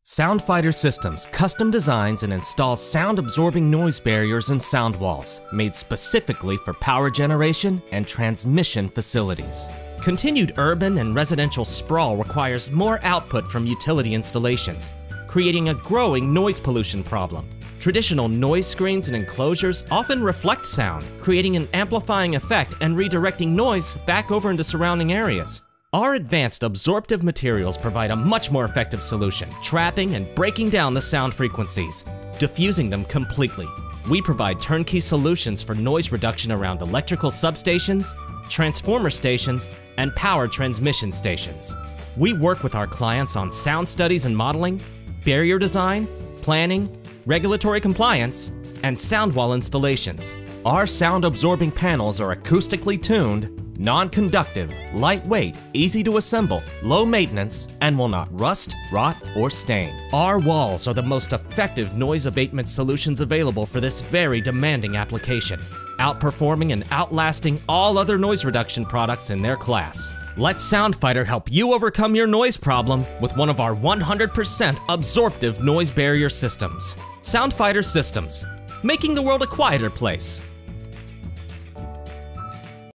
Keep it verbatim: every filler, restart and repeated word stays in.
Soundfighter Systems custom designs and installs sound-absorbing noise barriers and sound walls made specifically for power generation and transmission facilities. Continued urban and residential sprawl requires more output from utility installations, creating a growing noise pollution problem. Traditional noise screens and enclosures often reflect sound, creating an amplifying effect and redirecting noise back over into surrounding areas. Our advanced absorptive materials provide a much more effective solution, trapping and breaking down the sound frequencies, diffusing them completely. We provide turnkey solutions for noise reduction around electrical substations, transformer stations, and power transmission stations. We work with our clients on sound studies and modeling, barrier design, planning, regulatory compliance, and sound wall installations. Our sound-absorbing panels are acoustically tuned, non-conductive, lightweight, easy to assemble, low maintenance, and will not rust, rot, or stain. Our walls are the most effective noise abatement solutions available for this very demanding application, outperforming and outlasting all other noise reduction products in their class. Let Soundfighter help you overcome your noise problem with one of our one hundred percent absorptive noise barrier systems. Soundfighter Systems, making the world a quieter place.